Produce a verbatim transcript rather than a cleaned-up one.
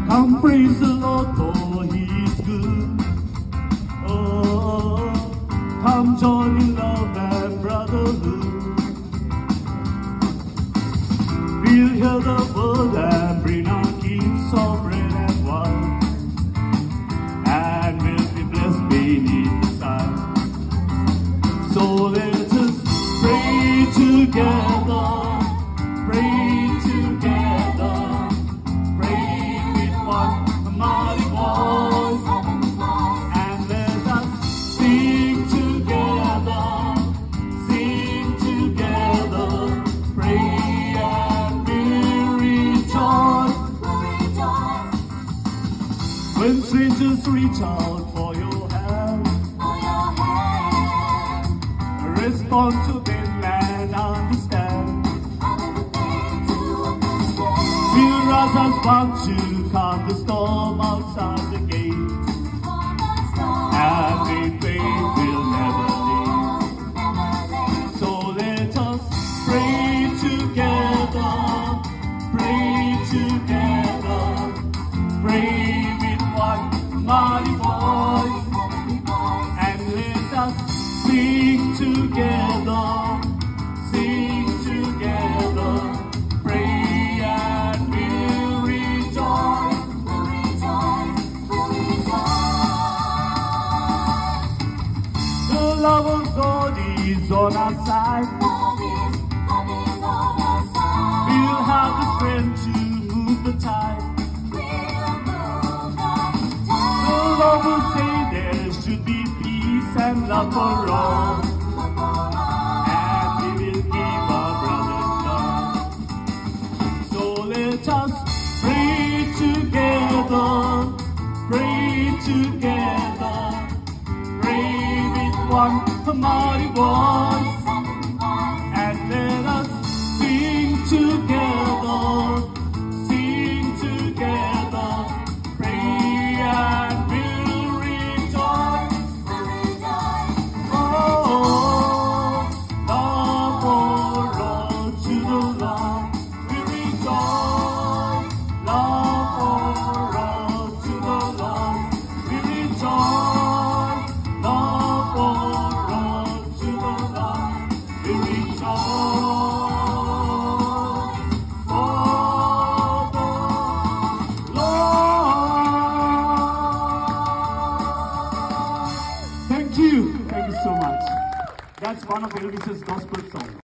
Come praise the Lord, for He is good. Oh, come join in love and brotherhood. We'll hear the word and bring our gifts of bread and wine, and we'll be blessed beneath the sun. So let us pray together, pray together, pray with one mighty voice, and let us sing together, sing together, pray and we'll rejoice. When strangers reach out for your hand, respond to them and understand. We'll rise as one to calm the storm outside the gate, and we faith will never leave. So let us pray together, pray together, pray with one mighty voice, and let us sing together, sing together, pray and we'll rejoice. The love of God is on our side. We'll have the strength to move the tide. The Lord will say there should be peace and love for all, and He will give our brothers love. So let us pray together, pray together, pray with one mighty voice, and let us sing together, sing together, pray and we'll rejoice. Oh, love for all to the Lord, we rejoice. Love for all to the Lord, we rejoice. Love for all to the Lord, we rejoice. For the Lord. Thank you. Thank you so much. That's one of Elvis's gospel songs.